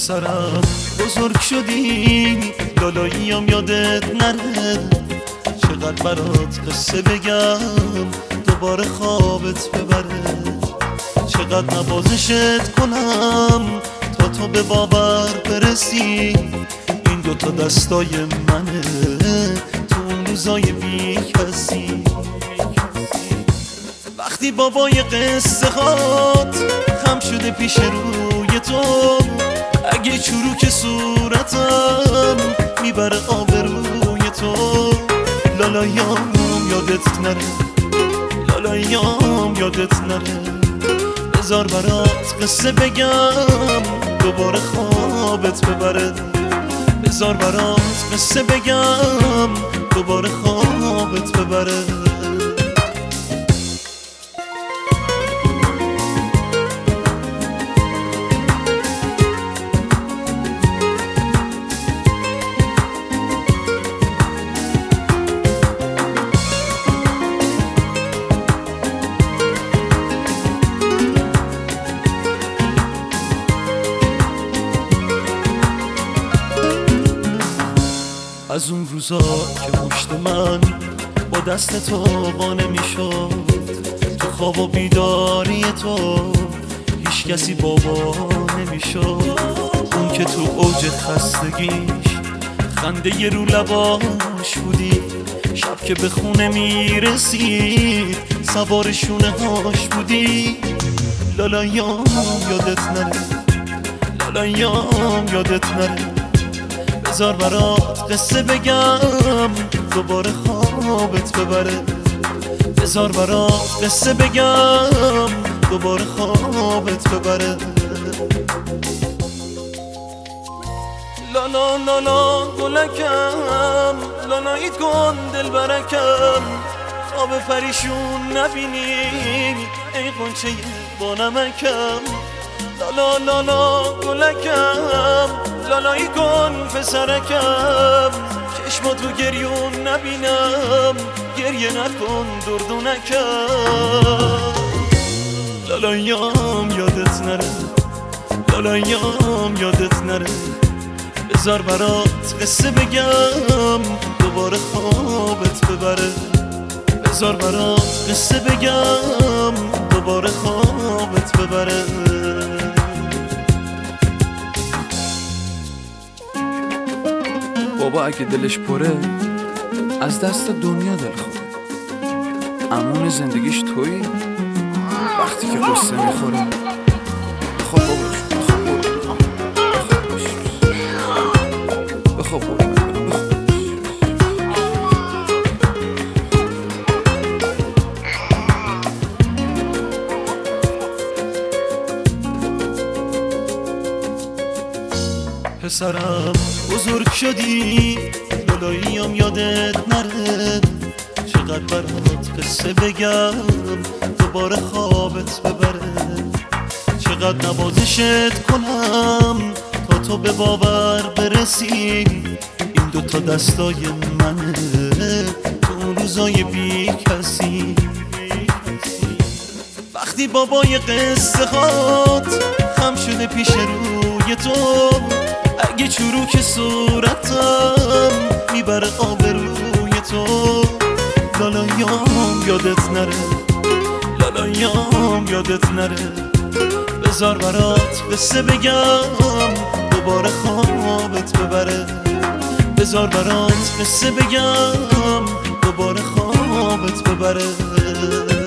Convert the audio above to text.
پسرم بزرگ شدی لالاییم یادت نره، چقدر برات قصه بگم دوباره خوابت ببره، چقدر نوازشت کنم تا تو به باور برسی، این دوتا دستای منه تو اون روزای بی کسی. وقتی بابای قصه هات خم شده پیش روی تو، اگه چروک صورتم میبره آبروی تو، لالایام یادت نره، لالایام یادت نره، بذار برات قصه بگم دوباره خوابت ببره، بذار برات قصه بگم دوباره خوابت ببره. از اون روزا که پشت من با دست تو قانه میشد، تو خواب و بیداری تو هیچ کسی بابا نمیشد، اون که تو اوج خستگیش خنده ی رو لباش بودی، شب که به خونه میرسید سوار شونه هاش بودی، لالایام یادت نره، لالایام یادت نره، بذار برات قصه بگم دوباره خوابت ببره، بذار برات قصه بگم دوباره خوابت ببره. لالا لالا گلکم، لالاییت کن دل برکم، خواب پریشون نبینی ای قنچه با نمکم، لالا لالا گلکم، لالایی کن پسرکم، چشماتو گریون نبینم، گریه نکن دردونکم، لالایام یادت نره، لالایام یادت نره، بذار برات قصه بگم دوباره خوابت ببره، بذار برات قصه بگم دوباره خوابت ببره. بابا اگه دلش پره از دست دنیا دل خوره، امون زندگیش تویی وقتی که قصه میخوره. خب بابا بخواب بابا پسرم بزرگ شدی لالاییم یادت نره، چقدر برات قصه بگم دوباره خوابت ببره، چقدر نوازشت کنم تا تو به باور برسی، این دوتا دستای منه تو اون روزای بی کسی. وقتی بابای قصه هات خم شده پیش روی تو، اگه چروک صورتم میبره آبروی تو، لالایام یادت نره، لالایام یادت نره، بذار برات قصه بگم دوباره خوابت ببره، بذار برات قصه بگم دوباره خوابت ببره.